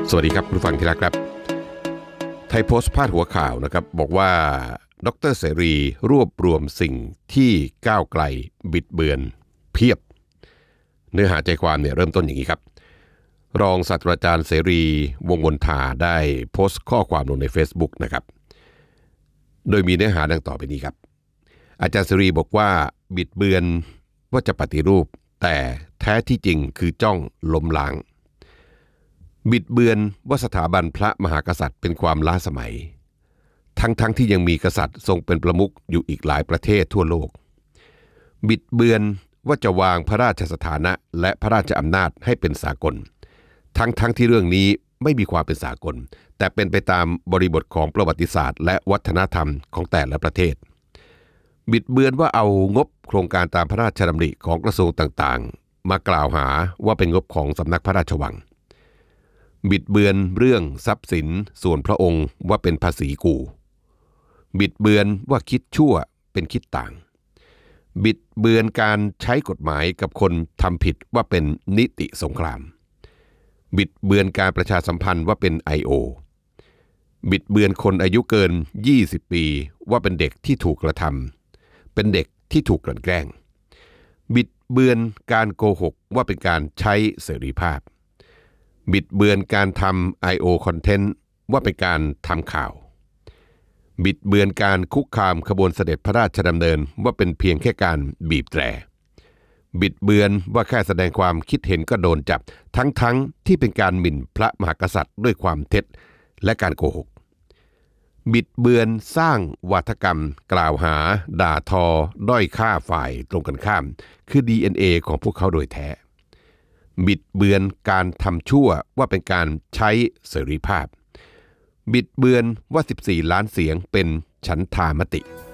สวัสดีครับผู้ฟังที่รักครับไทยโพสต์พาดหัวข่าวนะครับบอกว่าดร.เสรีรวบรวมสิ่งที่ก้าวไกลบิดเบือนเพียบเนื้อหาใจความเนี่ยเริ่มต้นอย่างนี้ครับรองศาสตราจารย์เสรีวงศ์มนทาได้โพสต์ข้อความลงใน Facebook นะครับโดยมีเนื้อหาดังต่อไปนี้ครับอาจารย์เสรีบอกว่าบิดเบือนว่าจะปฏิรูปแต่แท้ที่จริงคือจ้องล้มล้างบิดเบือนว่าสถาบันพระมหากษัตริย์เป็นความล้าสมัยทั้งที่ยังมีกษัตริย์ทรงเป็นประมุขอยู่อีกหลายประเทศทั่วโลกบิดเบือนว่าจะวางพระราชสถานะและพระราชอำนาจให้เป็นสากลทั้งที่เรื่องนี้ไม่มีความเป็นสากลแต่เป็นไปตามบริบทของประวัติศาสตร์และวัฒนธรรมของแต่ละประเทศบิดเบือนว่าเอางบโครงการตามพระราชดำริของกระทรวงต่างๆมากล่าวหาว่าเป็นงบของสำนักพระราชวังบิดเบือนเรื่องทรัพย์สินส่วนพระองค์ว่าเป็นภาษีกูบิดเบือนว่าคิดชั่วเป็นคิดต่างบิดเบือนการใช้กฎหมายกับคนทำผิดว่าเป็นนิติสงครามบิดเบือนการประชาสัมพันธ์ว่าเป็น I.O. บิดเบือนคนอายุเกิน20ปีว่าเป็นเด็กที่ถูกกระทำเป็นเด็กที่ถูกกลั่นแกล้งบิดเบือนการโกหกว่าเป็นการใช้เสรีภาพบิดเบือนการทำ I.O. Content ว่าเป็นการทำข่าวบิดเบือนการคุกคามขบวนเสด็จพระราชดำเนินว่าเป็นเพียงแค่การบีบแตรบิดเบือนว่าแค่แสดงความคิดเห็นก็โดนจับทั้งที่เป็นการหมิ่นพระมหากษัตริย์ด้วยความเท็จและการโกหกบิดเบือนสร้างวาทกรรมกล่าวหาด่าทอด้อยค่าฝ่ายตรงกันข้ามคือ DNA ของพวกเขาโดยแท้บิดเบือนการทำชั่วว่าเป็นการใช้เสรีภาพบิดเบือนว่า14ล้านเสียงเป็นฉันทามติ